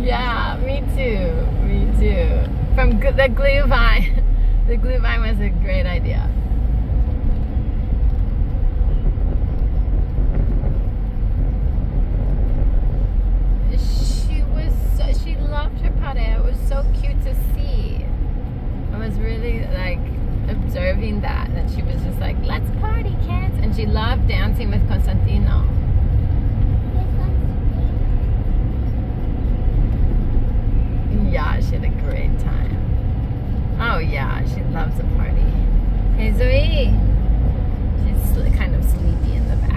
Yeah, me too. Me too. From the Glühwein. The Glühwein was a great idea. She loved her party. It was so cute to see. I was really like observing that she was just like, let's party, kids. And she loved dancing with Constantino. Yeah, she had a great time. Oh yeah, she loves a party. Hey Zoe. She's kind of sleepy in the back.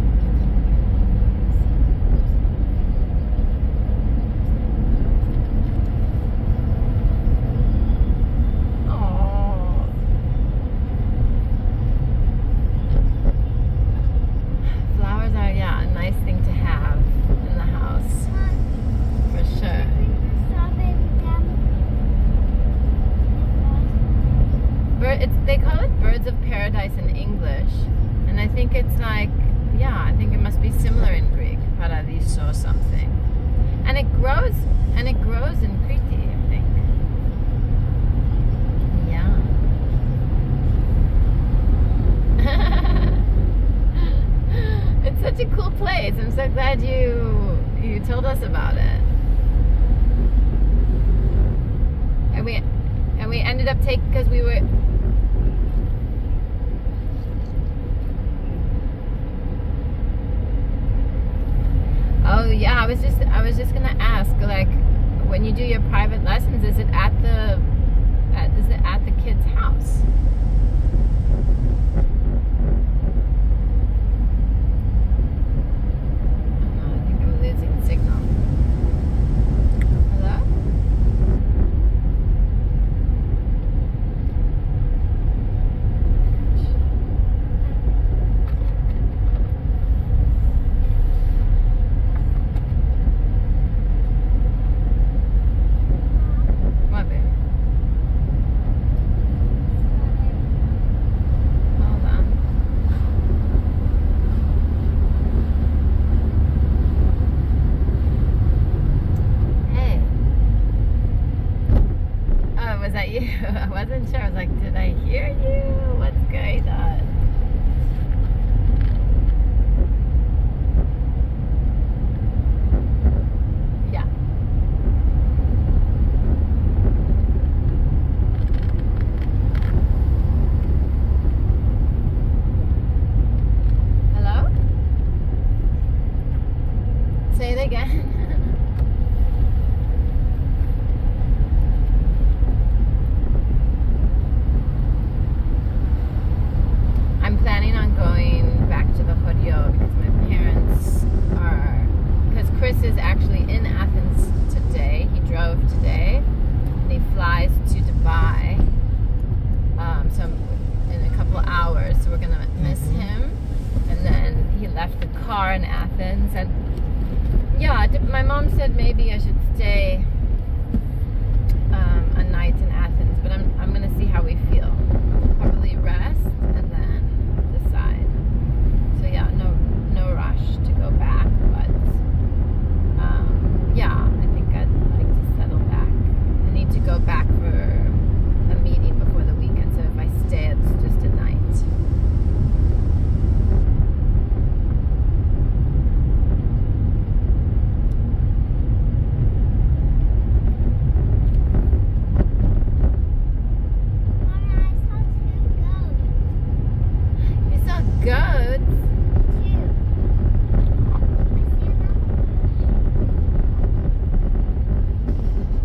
They call it birds of paradise in English, and I think it's like, yeah, I think it must be similar in Greek, paradiso something. And it grows in Crete, I think. Yeah. It's such a cool place. I'm so glad you told us about it. And we ended up taking, because we were. Oh yeah, I was just gonna ask, like, when you do your private lessons, is it at the kid's house? Oh, I think I'm losing signal. Hello? Was that you? I wasn't sure. I was like, did I hear you? What's going on? Yeah. Hello? Say it again. Chris is actually in Athens today. He drove today, and he flies to Dubai so in a couple of hours, so we're gonna miss him. And then he left the car in Athens, and yeah, my mom said maybe I should stay a night in Athens, but I'm gonna see how we feel. Probably rest and then decide. So yeah, no rush to go back, but yeah, I think I'd like to settle back. I need to go back for a meeting before the weekend, so if I stay, it's just a night. Mama, I saw 2 goats. You saw goats?